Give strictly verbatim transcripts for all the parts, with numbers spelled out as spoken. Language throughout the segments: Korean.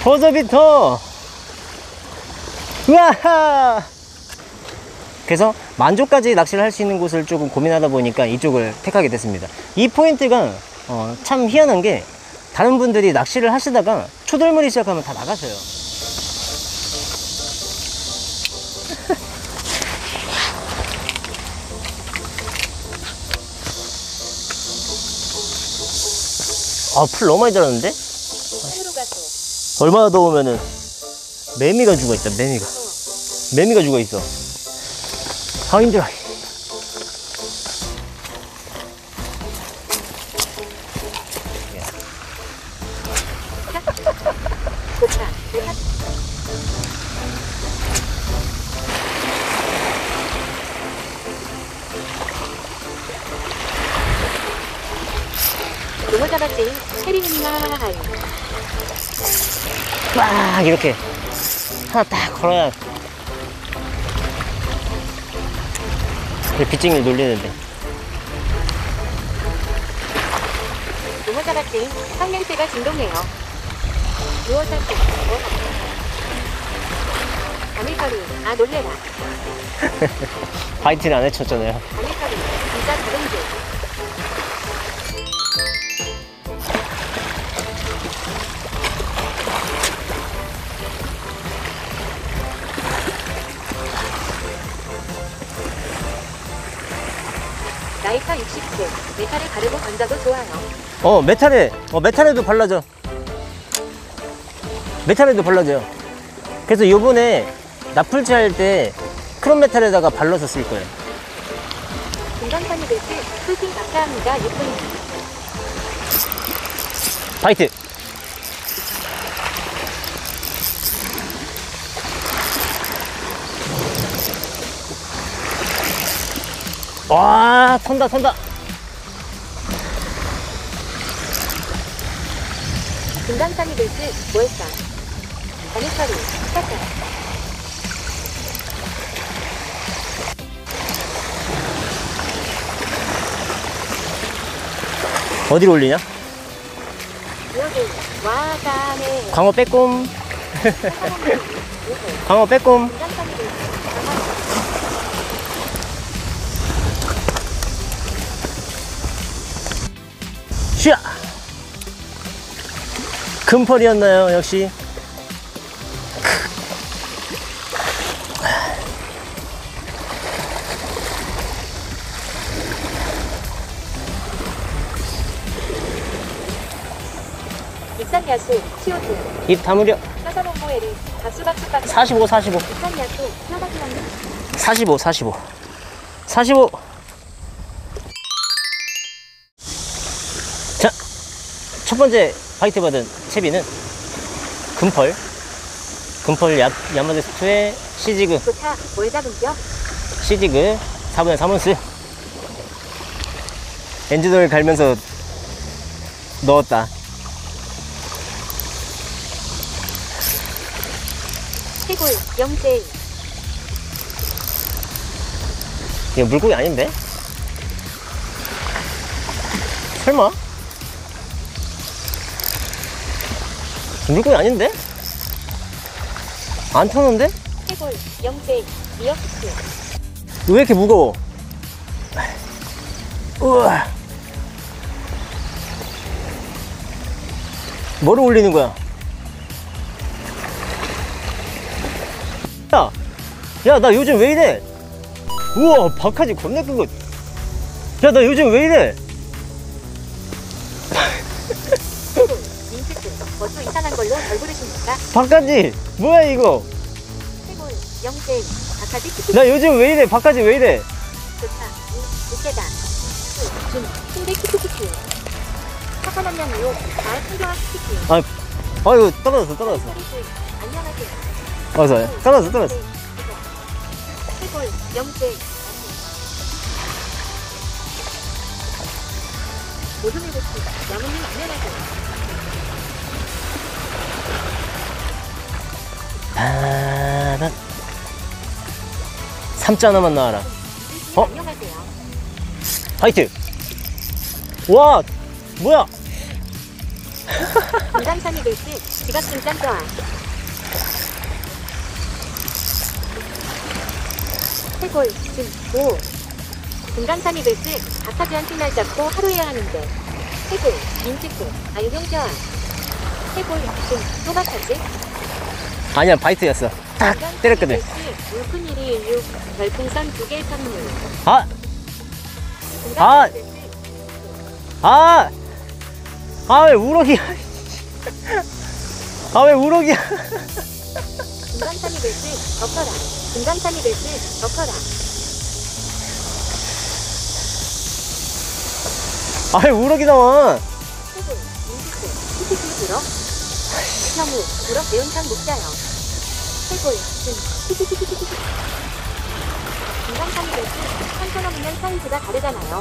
버저비터. 우와. 그래서 만조까지 낚시를 할 수 있는 곳을 조금 고민하다 보니까 이쪽을 택하게 됐습니다. 이 포인트가 어, 참 희한한 게 다른 분들이 낚시를 하시다가 초들물이 시작하면 다 나가셔요. 아, 풀 너무 많이 들었는데? 얼마나 더우면은 매미가 죽어있다. 매미가 매미가 죽어있어. 아, 힘들어. 농어 잡았지. 체리님이나 빡 이렇게 하나 딱 걸어야 빗쟁이를 놀리는데. 농어 잡았지. 성냄새가 진동해요. 누워서 또 아밀가루. 아 놀래라. 바이트는 안 해쳤잖아요. 아밀가루. 진짜 다른데. 나이파 육십 개. 메탈에 가르고 던져도 좋아요. 어, 메탈에, 어, 메탈에도 발라져. 메탈에도 발라져요. 그래서 요번에 나풀치 할 때 크롬 메탈에다가 발라서 쓸 거예요. 금강산이 될지 풀팅 감사합니다. 예쁜이. 바이트. 와, 선다, 선다. 금강산이 될지 뭐했다. 아미카루. 시작해. 어디로 올리냐? 여기 와가네. 광어 빼꼼. 광어 빼꼼. 금강산이 될지 슈야. 금펄이었나요? 역시. 익산 야수 티오투. 입 다무려. 사사롱모에리 박수박수 박수. 사십오, 사십오. 익산 야수 뼈다귀 먹는. 사십오, 사십오. 사십오. 자, 첫 번째 바이트 받은 채비는 금펄. 금펄 야, 야마데스투의 시지그. 좋다. 뭘 잡은겨? 시지그 사분의 삼 온스. 엔진오일 갈면서 넣었다. 해골 영제이. 이거 물고기 아닌데? 설마? 물고기 아닌데? 안 터는데? 해골 영제이. 미역국수. 왜 이렇게 무거워? 우와. 뭐를 올리는 거야? 야, 야, 나 요즘 왜 이래? 우와, 박하지 겁나 큰 거. 야, 나 요즘 왜 이래? 해골 민트스. 어서 이상한 걸로 덜 부르십니까? 박하지, 뭐야 이거? 해골 영제이. 박하지 키키. 나 요즘 왜 이래? 박하지 왜 이래? 좋다. 이 웃게다. 준 침대 키키키키. 착한 명으로 잘 풍경한 키키키. 아, 아이고 떨어졌어, 떨어졌어. 안녕하세요. 맞아, 떨어졌어, 떨어졌어. 해골 영제이. 모둠의 고추. 양은님 안녕하세요. 아, 삼자 하나만 나와라. 어? 안녕하세요. 화이트. 와, 뭐야? 중간선이 글씨 지각 등장 또한 해골 등 오 중간선이 글씨 박하주한 날 잡고 하루해야 하는데 해골 민트고 알용 저하 해골 등 또박하지 아니야, 바이트였어. 딱 때렸거든. 물큰 일이 일육 별풍선 두 개 선물 아! 아! 중간선이 글씨 아! 아, 왜 우럭이야? 아, 왜 우럭이야? 중간선이 글씨 덮어라 중간선이 글씨 덮어라 아, 왜 우럭이 나와? 해골 민트고 티티티 불어 형우 불어 매운탕 목자요 해골 등 티티티티티티 중간선이 글씨 한번 넘으면 사이즈가 다르잖아요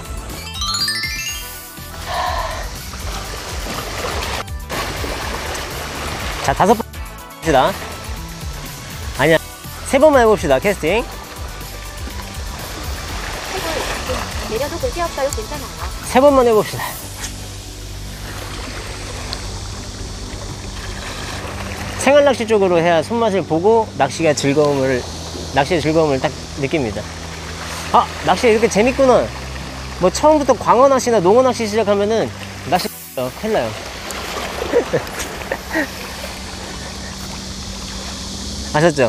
자, 다섯 번 해봅시다. 아니야, 세 번만 해봅시다, 캐스팅. 해골 등 내려도 볼게 없어요 괜찮아요 세 번만 해봅시다. 생활낚시 쪽으로 해야 손맛을 보고 낚시가 즐거움을, 낚시의 즐거움을 딱 느낍니다. 아, 낚시 이렇게 재밌구나. 뭐 처음부터 광어 낚시나 농어 낚시 시작하면은 낚시 어, 큰일 나요. 아셨죠?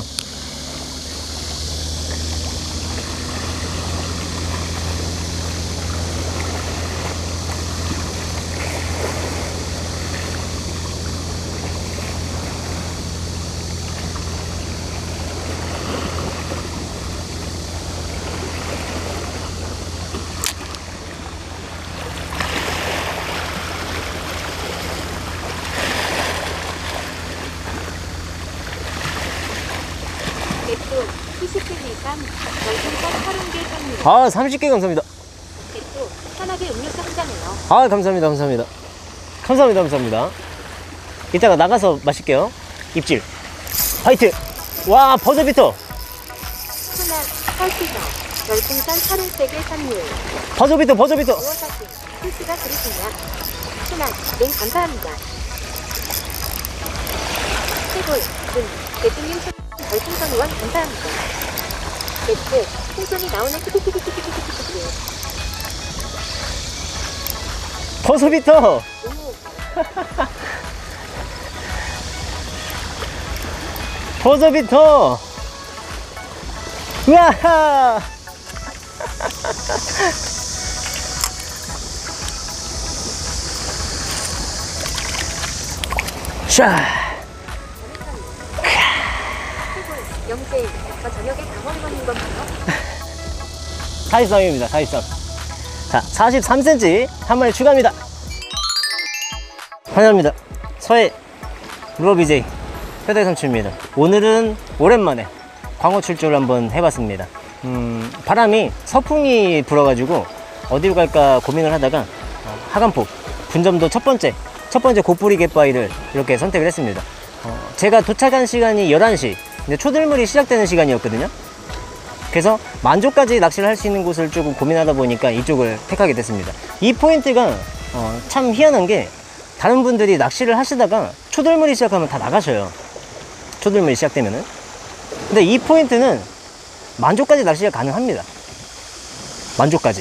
백도 이십 개 이상 별풍선 서른 개 선물 아, 삼십 개 감사합니다. 백도 편하게 음료수 한 잔해요 아, 감사합니다, 감사합니다. 감사합니다, 감사합니다. 이따가 나가서 마실게요. 입질. 화이트. 와, 버저비터. 순한 펄피서 별풍선 서른세 개 선물 버저비터, 버저비터. 오어사진 필수가 그리시냐 순한 네 감사합니다 해골 등 대통령 별풍선 후원 감사합니다 배트 풍선이 나오는 키키키키키키키키키 버저비터. 우무 버저비터. 우와. 샤. 해골 영재 저 저녁에 강원을 먹는 건가요? 사십삼입니다, 사십삼. 자, 사십삼 센티미터 한 마리 추가합니다. 환영합니다. 서해 루어비제이 회다의 삼촌입니다. 오늘은 오랜만에 광어 출조를 한번 해봤습니다. 음, 바람이 서풍이 불어가지고 어디로 갈까 고민을 하다가 어, 하간포 분점도 첫 번째 첫 번째 고뿌리 갯바위를 이렇게 선택을 했습니다. 어, 제가 도착한 시간이 열한 시, 근데 초들물이 시작되는 시간이었거든요. 그래서 만조까지 낚시를 할 수 있는 곳을 조금 고민하다 보니까 이쪽을 택하게 됐습니다. 이 포인트가 어, 참 희한한 게 다른 분들이 낚시를 하시다가 초들물이 시작하면 다 나가셔요. 초들물이 시작되면은. 근데 이 포인트는 만조까지 낚시가 가능합니다. 만조까지.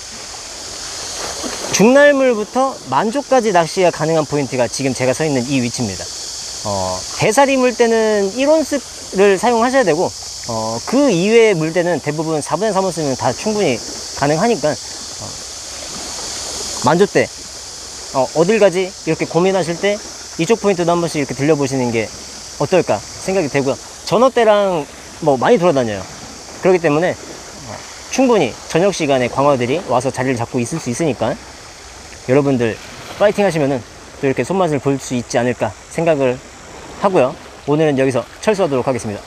중날물부터 만조까지 낚시가 가능한 포인트가 지금 제가 서 있는 이 위치입니다. 어, 대사리 물때는 일 온스를 사용하셔야 되고 어, 그 이외의 물때는 대부분 사분의 삼 온스면 다 충분히 가능하니까 어, 만조때 어, 어딜 가지 이렇게 고민하실 때 이쪽 포인트도 한 번씩 이렇게 들려보시는 게 어떨까 생각이 되고요. 전어 때랑 뭐 많이 돌아다녀요. 그렇기 때문에 어, 충분히 저녁 시간에 광어들이 와서 자리를 잡고 있을 수 있으니까 여러분들 파이팅 하시면은 또 이렇게 손맛을 볼 수 있지 않을까 생각을 하고요. 오늘은 여기서 철수하도록 하겠습니다.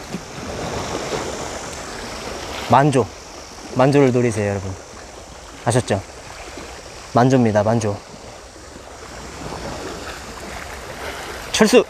만조 만조를 노리세요, 여러분. 아셨죠? 만조입니다, 만조. 철수!